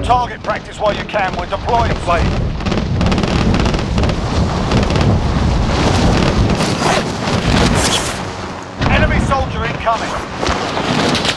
target practice while you can. We're deploying. Enemy soldier incoming.